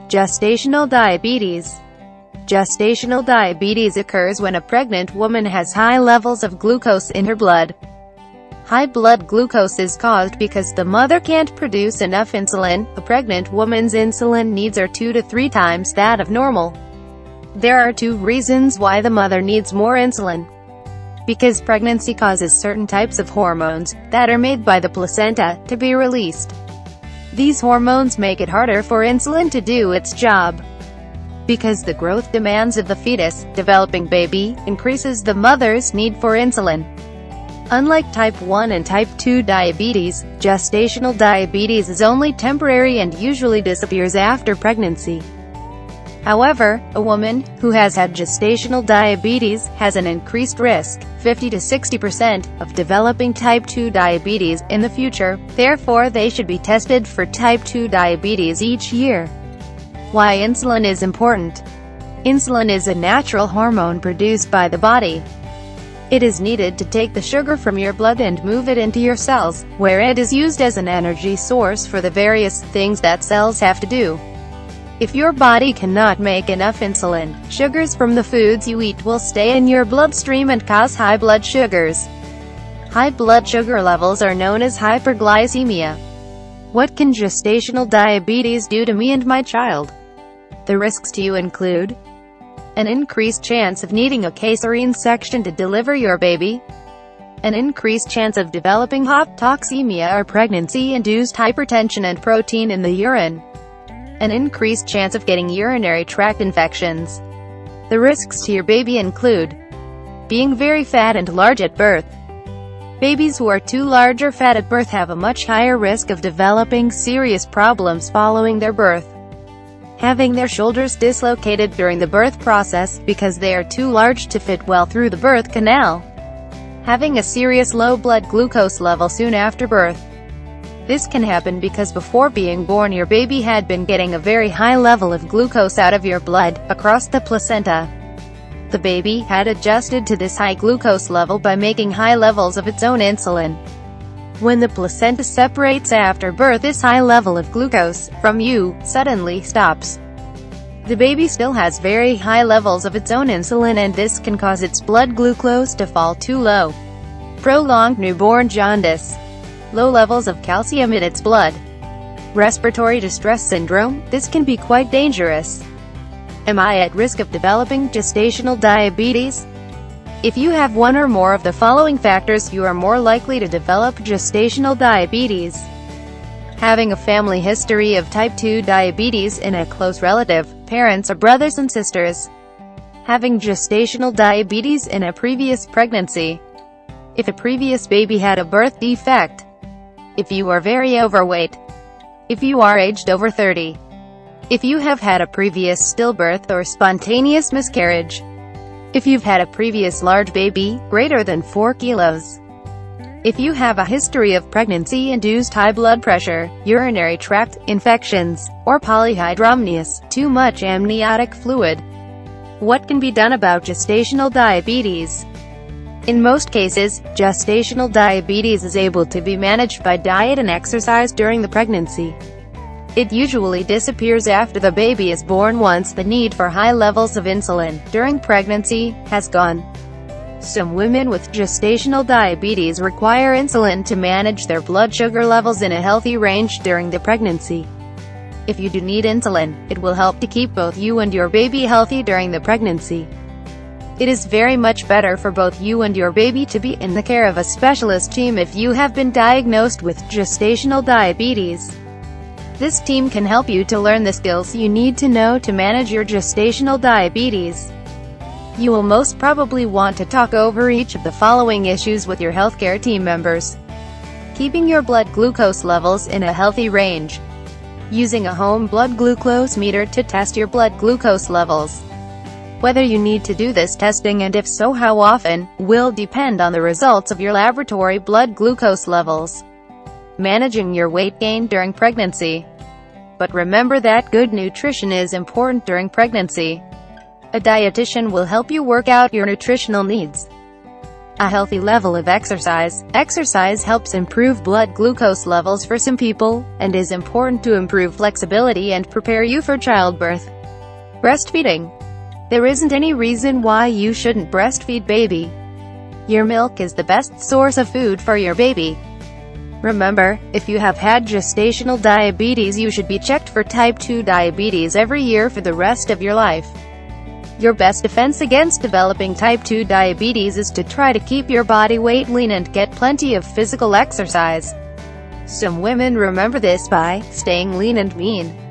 Gestational diabetes. Gestational diabetes occurs when a pregnant woman has high levels of glucose in her blood. High blood glucose is caused because the mother can't produce enough insulin. A pregnant woman's insulin needs are 2 to 3 times that of normal. There are 2 reasons why the mother needs more insulin. Because pregnancy causes certain types of hormones, that are made by the placenta, to be released. These hormones make it harder for insulin to do its job. Because the growth demands of the fetus, developing baby, increases the mother's need for insulin. Unlike type 1 and type 2 diabetes, gestational diabetes is only temporary and usually disappears after pregnancy. However, a woman who has had gestational diabetes has an increased risk, 50 to 60%, of developing type 2 diabetes in the future. Therefore, they should be tested for type 2 diabetes each year. Why insulin is important. Insulin is a natural hormone produced by the body. It is needed to take the sugar from your blood and move it into your cells, where it is used as an energy source for the various things that cells have to do. If your body cannot make enough insulin, sugars from the foods you eat will stay in your bloodstream and cause high blood sugars. High blood sugar levels are known as hyperglycemia. What can gestational diabetes do to me and my child? The risks to you include an increased chance of needing a cesarean section to deliver your baby, an increased chance of developing hypotoxemia or pregnancy-induced hypertension and protein in the urine, an increased chance of getting urinary tract infections. The risks to your baby include being very fat and large at birth. Babies who are too large or fat at birth have a much higher risk of developing serious problems following their birth. Having their shoulders dislocated during the birth process, because they are too large to fit well through the birth canal. Having a serious low blood glucose level soon after birth. This can happen because before being born your baby had been getting a very high level of glucose out of your blood, across the placenta. The baby had adjusted to this high glucose level by making high levels of its own insulin. When the placenta separates after birth, this high level of glucose from you suddenly stops. The baby still has very high levels of its own insulin, and this can cause its blood glucose to fall too low. Prolonged newborn jaundice. Low levels of calcium in its blood. Respiratory distress syndrome. This can be quite dangerous. Am I at risk of developing gestational diabetes? If you have one or more of the following factors, you are more likely to develop gestational diabetes. Having a family history of type 2 diabetes in a close relative, parents or brothers and sisters. Having gestational diabetes in a previous pregnancy. If a previous baby had a birth defect. If you are very overweight. If you are aged over 30. If you have had a previous stillbirth or spontaneous miscarriage. If you've had a previous large baby, greater than 4 kilos. If you have a history of pregnancy-induced high blood pressure, urinary tract infections, or polyhydramnios, too much amniotic fluid. What can be done about gestational diabetes? In most cases, gestational diabetes is able to be managed by diet and exercise during the pregnancy. It usually disappears after the baby is born once the need for high levels of insulin during pregnancy has gone. Some women with gestational diabetes require insulin to manage their blood sugar levels in a healthy range during the pregnancy. If you do need insulin, it will help to keep both you and your baby healthy during the pregnancy. It is very much better for both you and your baby to be in the care of a specialist team if you have been diagnosed with gestational diabetes. This team can help you to learn the skills you need to know to manage your gestational diabetes. You will most probably want to talk over each of the following issues with your healthcare team members. Keeping your blood glucose levels in a healthy range. Using a home blood glucose meter to test your blood glucose levels. Whether you need to do this testing, and if so how often, will depend on the results of your laboratory blood glucose levels. Managing your weight gain during pregnancy. But remember that good nutrition is important during pregnancy. A dietitian will help you work out your nutritional needs. A healthy level of exercise. Exercise helps improve blood glucose levels for some people, and is important to improve flexibility and prepare you for childbirth. Breastfeeding. There isn't any reason why you shouldn't breastfeed baby. Your milk is the best source of food for your baby. Remember, if you have had gestational diabetes, you should be checked for type 2 diabetes every year for the rest of your life. Your best defense against developing type 2 diabetes is to try to keep your body weight lean and get plenty of physical exercise. Some women remember this by staying lean and mean.